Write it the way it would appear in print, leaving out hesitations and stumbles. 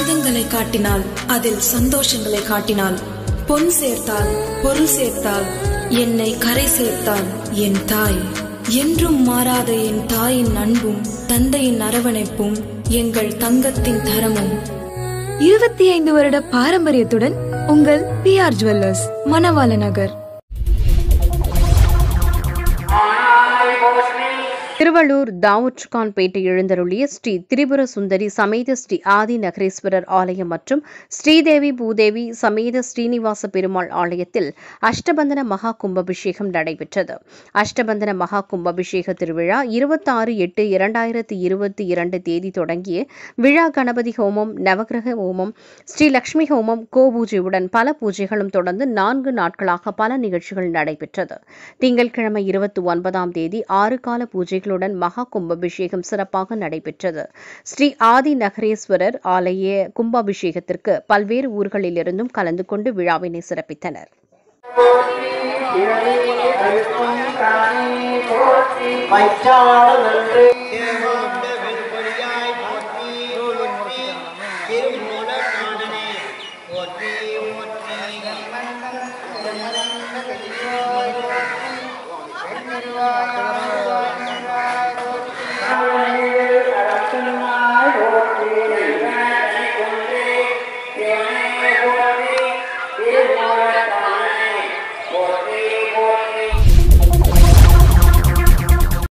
பாதங்களை காட்டினாள், அதில் சந்தோஷங்களை காட்டினாள். பொன் சேர்த்தாள், பொருள் சேர்த்தாள், என்னை கரை சேர்த்தாள் என் தாய். என்றும் மாறாத என் தாயின் அன்பும் தந்தையின் அரவணைப்பும் எங்கள் தங்கத்தின் தரமும். 25 வருட பாரம்பரியத்துடன் உங்கள் PR ஜுவல்லர்ஸ், மணவாள நகர். திருவள்ளூர் தாவூத்கான்பேட்டை எழுந்தருளிய ஸ்ரீ திரிபுர சுந்தரி சமேத ஸ்ரீ ஆதி நகரேஸ்வரர் ஆலயம் மற்றும் ஸ்ரீதேவி பூதேவி சமேத ஸ்ரீனிவாச பெருமாள் ஆலயத்தில் அஷ்டபந்தன மகா கும்பாபிஷேகம் நடைபெற்றது. அஷ்டபந்தன மகா கும்பாபிஷேக திருவிழா 26/8/2022 தேதி தொடங்கிய விழா கணபதி ஹோமம், நவகிரக ஹோமம், ஸ்ரீ லட்சுமி ஹோமம், கோபூஜையுடன் பல பூஜைகளும் தொடர்ந்து 4 நாட்களாக பல நிகழ்ச்சிகள் நடைபெற்றது. திங்கட்கிழமை 29ஆம் தேதி 6 கால பூஜைகளுடன் மகா கும்பாபிஷேகம் சிறப்பாக நடைபெற்றது. ஸ்ரீ ஆதி நகரேஸ்வரர் ஆலய கும்பாபிஷேகத்திற்கு பல்வேறு ஊர்களிலிருந்தும் கலந்து கொண்டு விழாவினை சிறப்பித்தனர்.